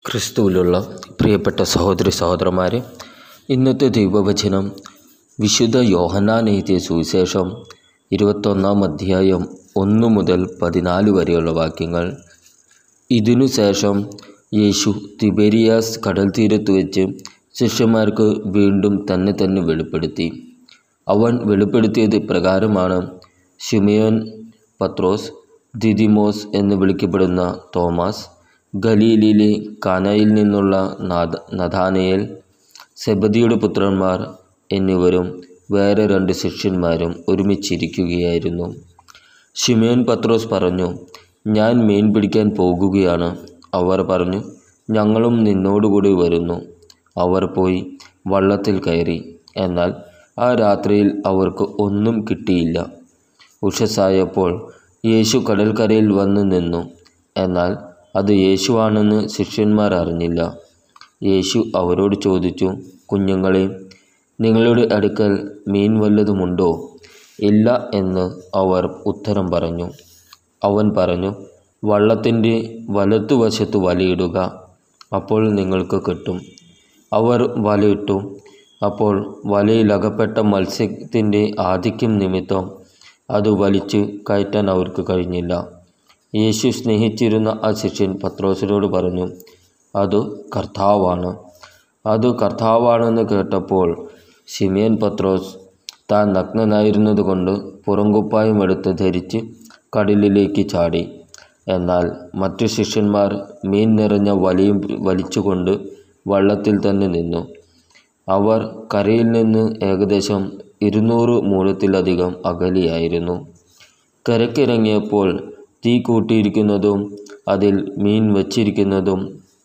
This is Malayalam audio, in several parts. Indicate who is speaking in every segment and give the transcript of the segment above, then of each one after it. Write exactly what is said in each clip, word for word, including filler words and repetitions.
Speaker 1: ക്രിസ്തുവിലുള്ള പ്രിയപ്പെട്ട സഹോദരി സഹോദരന്മാരെ, ഇന്നത്തെ ദൈവവചനം വിശുദ്ധ യോഹന്നാൻ എഴുതിയ സുവിശേഷം ഇരുപത്തൊന്നാം അധ്യായം ഒന്ന് മുതൽ പതിനാല് വരെയുള്ള വാക്യങ്ങൾ. ഇതിനു ശേഷം യേശു തിബേരിയാസ് കടൽ തീരത്ത് വെച്ച് ശിഷ്യന്മാർക്ക് വീണ്ടും തന്നെ തന്നെ വെളിപ്പെടുത്തി. അവൻ വെളിപ്പെടുത്തിയത് ഇപ്രകാരമാണ്: ശിമയോൻ പത്രോസ്, ദിദിമോസ് എന്ന് വിളിക്കപ്പെടുന്ന തോമസ്, ഗലീലിയിലെ കാനായിൽ നിന്നുള്ള നാഥ നഥാനയേൽ, സെബദിയുടെ പുത്രന്മാർ എന്നിവരും വേറെ രണ്ട് ശിഷ്യന്മാരും ഒരുമിച്ചിരിക്കുകയായിരുന്നു. ശിമയോൻ പത്രോസ് പറഞ്ഞു, ഞാൻ മീൻ പിടിക്കാൻ പോകുകയാണ്. അവർ പറഞ്ഞു, ഞങ്ങളും നിന്നോടുകൂടി വരുന്നു. അവർ പോയി വള്ളത്തിൽ കയറി. എന്നാൽ ആ രാത്രിയിൽ അവർക്ക് ഒന്നും കിട്ടിയില്ല. ഉഷസ്സായപ്പോൾ യേശു കടൽക്കരയിൽ വന്ന് നിന്നു. എന്നാൽ അത് യേശുവാണെന്ന് ശിഷ്യന്മാർ അറിഞ്ഞില്ല. യേശു അവരോട് ചോദിച്ചു, കുഞ്ഞുങ്ങളെ, നിങ്ങളുടെ അടുക്കൽ മീൻ വല്ലതുമുണ്ടോ? ഇല്ല എന്ന് അവർ ഉത്തരം പറഞ്ഞു. അവൻ പറഞ്ഞു, വള്ളത്തിൻ്റെ വലത്തുവശത്ത് വലയിടുക, അപ്പോൾ നിങ്ങൾക്ക് കിട്ടും. അവർ വലയിട്ടു. അപ്പോൾ വലയിലകപ്പെട്ട മത്സ്യത്തിൻ്റെ ആധിക്യം നിമിത്തം അത് വലിച്ചു കയറ്റാൻ അവർക്ക് കഴിഞ്ഞില്ല. യേശു സ്നേഹിച്ചിരുന്ന ആ ശിഷ്യൻ പത്രോസിനോട് പറഞ്ഞു, അത് കർത്താവാണ്. അത് കർത്താവാണെന്ന് കേട്ടപ്പോൾ ശിമയോൻ പത്രോസ് താൻ നഗ്നനായിരുന്നതുകൊണ്ട് പുറംകുപ്പായം എടുത്ത് ധരിച്ച് കടലിലേക്ക് ചാടി. എന്നാൽ മറ്റു ശിഷ്യന്മാർ മീൻ നിറഞ്ഞ വലയും വലിച്ചുകൊണ്ട് വള്ളത്തിൽ തന്നെ നിന്നു. അവർ കരയിൽ നിന്ന് ഏകദേശം ഇരുന്നൂറ് മൂഴത്തിലധികം അകലെയായിരുന്നു. കരക്കിറങ്ങിയപ്പോൾ തീ കൂട്ടിയിരിക്കുന്നതും അതിൽ മീൻ വച്ചിരിക്കുന്നതും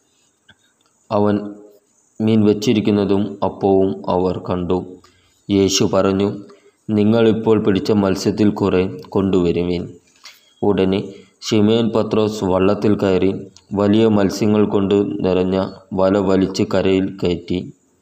Speaker 1: അവൻ മീൻ വച്ചിരിക്കുന്നതും അപ്പവും അവർ കണ്ടു. യേശു പറഞ്ഞു, നിങ്ങളിപ്പോൾ പിടിച്ച മത്സ്യത്തിൽ കുറെ കൊണ്ടുവരുവീൻ. ഉടനെ ശിമയോൻ പത്രോസ് വള്ളത്തിൽ കയറി വലിയ മത്സ്യങ്ങൾ കൊണ്ട് നിറഞ്ഞ വല വലിച്ച് കരയിൽ കയറ്റി.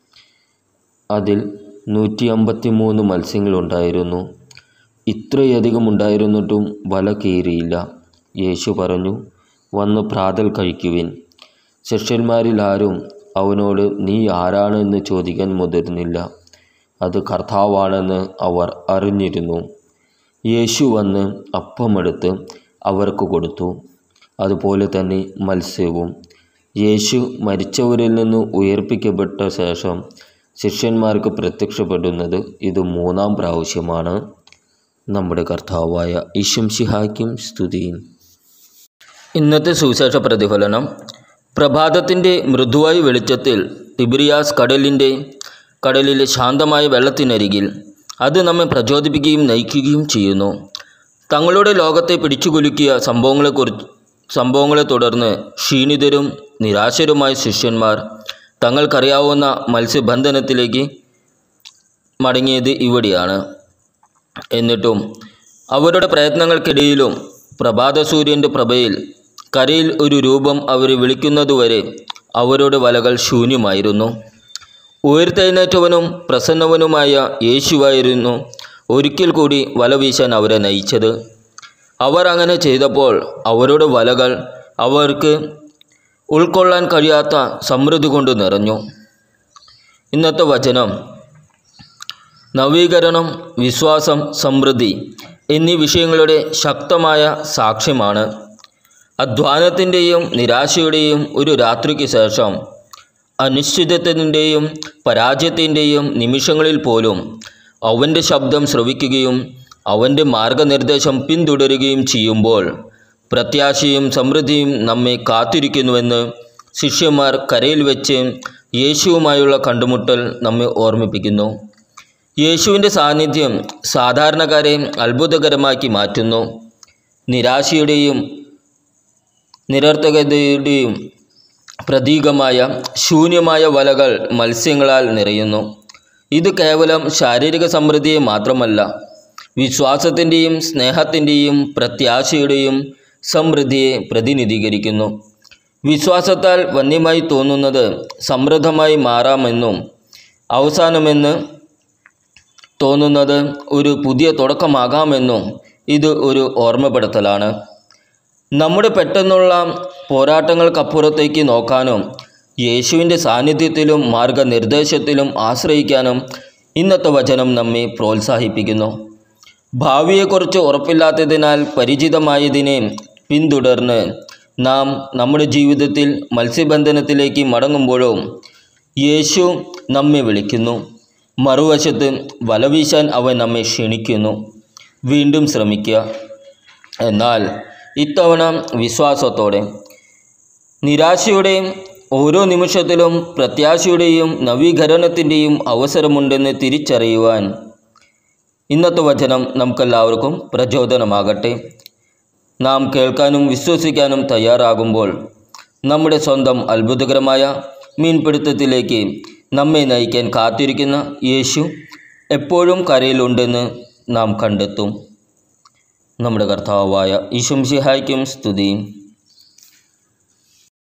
Speaker 1: അതിൽ നൂറ്റി അമ്പത്തി മൂന്ന് മത്സ്യങ്ങളുണ്ടായിരുന്നു. ഇത്രയധികം ഉണ്ടായിരുന്നിട്ടും വല കീറിയില്ല. യേശു പറഞ്ഞു, വന്ന് പ്രാതൽ കഴിക്കുവിൻ. ശിഷ്യന്മാരിൽ ആരും അവനോട് നീ ആരാണ് എന്ന് ചോദിക്കാൻ മുതിർന്നില്ല. അത് കർത്താവാണെന്ന് അവർ അറിഞ്ഞിരുന്നു. യേശു വന്ന് അപ്പമെടുത്ത് അവർക്ക് കൊടുത്തു. അതുപോലെ തന്നെ മത്സ്യവും. യേശു മരിച്ചവരിൽ നിന്ന് ഉയർപ്പിക്കപ്പെട്ട ശേഷം ശിഷ്യന്മാർക്ക് പ്രത്യക്ഷപ്പെടുന്നത് ഇത് മൂന്നാം പ്രാവശ്യമാണ്. നമ്മുടെ കർത്താവായ ഈശോമിശിഹായ്ക്കും സ്തുതി. ഇന്നത്തെ സുവിശേഷ പ്രതിഫലനം: പ്രഭാതത്തിൻ്റെ മൃദുവായ വെളിച്ചത്തിൽ തിബിരിയാസ് കടലിൻ്റെ കടലിലെ ശാന്തമായ വെള്ളത്തിനരികിൽ അത് നമ്മെ പ്രചോദിപ്പിക്കുകയും നയിക്കുകയും ചെയ്യുന്നു. തങ്ങളുടെ ലോകത്തെ പിടിച്ചുകുലുക്കിയ സംഭവങ്ങളെക്കുറിച്ച് സംഭവങ്ങളെ തുടർന്ന് ക്ഷീണിതരും നിരാശരുമായ ശിഷ്യന്മാർ തങ്ങൾക്കറിയാവുന്ന മത്സ്യബന്ധനത്തിലേക്ക് മടങ്ങിയത് ഇവിടെയാണ്. എന്നിട്ടും അവരുടെ പ്രയത്നങ്ങൾക്കിടയിലും പ്രഭാതസൂര്യൻ്റെ പ്രഭയിൽ കരയിൽ ഒരു രൂപം അവരെ വിളിക്കുന്നതുവരെ അവരുടെ വലകൾ ശൂന്യമായിരുന്നു. ഉയർത്തെഴുന്നേറ്റവനും പ്രസന്നവനുമായ യേശുവായിരുന്നു ഒരിക്കൽ കൂടി വല വീശാൻ അവരെ നയിച്ചത്. അവർ അങ്ങനെ ചെയ്തപ്പോൾ അവരുടെ വലകൾ അവർക്ക് ഉൾക്കൊള്ളാൻ കഴിയാത്ത സമൃദ്ധി കൊണ്ട് നിറഞ്ഞു. ഇന്നത്തെ വചനം നവീകരണം, വിശ്വാസം, സമൃദ്ധി എന്നീ വിഷയങ്ങളുടെ ശക്തമായ സാക്ഷ്യമാണ്. അധ്വാനത്തിൻ്റെയും നിരാശയുടെയും ഒരു രാത്രിക്ക് ശേഷം അനിശ്ചിതത്വത്തിൻ്റെയും പരാജയത്തിൻ്റെയും നിമിഷങ്ങളിൽ പോലും അവൻ്റെ ശബ്ദം ശ്രവിക്കുകയും അവൻ്റെ മാർഗനിർദ്ദേശം പിന്തുടരുകയും ചെയ്യുമ്പോൾ പ്രത്യാശയും സമൃദ്ധിയും നമ്മെ കാത്തിരിക്കുന്നുവെന്ന് ശിഷ്യന്മാർ കരയിൽ വെച്ച് യേശുവുമായുള്ള കണ്ടുമുട്ടൽ നമ്മെ ഓർമ്മിപ്പിക്കുന്നു. യേശുവിൻ്റെ സാന്നിധ്യം സാധാരണക്കാരെ അത്ഭുതകരമാക്കി മാറ്റുന്നു. നിരാശയുടെയും നിരർത്ഥകതയുടെയും പ്രതീകമായ ശൂന്യമായ വലകൾ മത്സ്യങ്ങളാൽ നിറയുന്നു. ഇത് കേവലം ശാരീരിക സമൃദ്ധിയെ മാത്രമല്ല, വിശ്വാസത്തിൻ്റെയും സ്നേഹത്തിൻ്റെയും പ്രത്യാശയുടെയും സമൃദ്ധിയെ പ്രതിനിധീകരിക്കുന്നു. വിശ്വാസത്താൽ വന്യമായി തോന്നുന്നത് സമൃദ്ധമായി മാറാമെന്നും അവസാനമെന്ന് തോന്നുന്നത് ഒരു പുതിയ തുടക്കമാകാമെന്നും ഇത് ഒരു ഓർമ്മപ്പെടുത്തലാണ്. നമ്മുടെ പെട്ടെന്നുള്ള പോരാട്ടങ്ങൾക്കപ്പുറത്തേക്ക് നോക്കാനും യേശുവിൻ്റെ സാന്നിധ്യത്തിലും മാർഗനിർദ്ദേശത്തിലും ആശ്രയിക്കാനും ഇന്നത്തെ വചനം നമ്മെ പ്രോത്സാഹിപ്പിക്കുന്നു. ഭാവിയെക്കുറിച്ച് ഉറപ്പില്ലാത്തതിനാൽ പരിചിതമായതിനെ പിന്തുടർന്ന് നാം നമ്മുടെ ജീവിതത്തിൽ മത്സ്യബന്ധനത്തിലേക്ക് മടങ്ങുമ്പോഴും യേശു നമ്മെ വിളിക്കുന്നു. മറുവശത്ത് വല വീശാൻ അവൻ നമ്മെ ക്ഷണിക്കുന്നു. വീണ്ടും ശ്രമിക്കുക. എന്നാൽ ഇത്തവണ വിശ്വാസത്തോടെ. നിരാശയുടെയും ഓരോ നിമിഷത്തിലും പ്രത്യാശയുടെയും നവീകരണത്തിൻ്റെയും അവസരമുണ്ടെന്ന് തിരിച്ചറിയുവാൻ ഇന്നത്തെ വചനം നമുക്കെല്ലാവർക്കും പ്രചോദനമാകട്ടെ. നാം കേൾക്കാനും വിശ്വസിക്കാനും തയ്യാറാകുമ്പോൾ നമ്മുടെ സ്വന്തം അത്ഭുതകരമായ മീൻപിടുത്തത്തിലേക്ക് നമ്മെ നയിക്കാൻ കാത്തിരിക്കുന്ന യേശു എപ്പോഴും കരയിലുണ്ടെന്ന് നാം കണ്ടെത്തും. നമ്മുടെ കർത്താവായ ഈശോ മിശിഹായ്ക്കും സ്തുതി.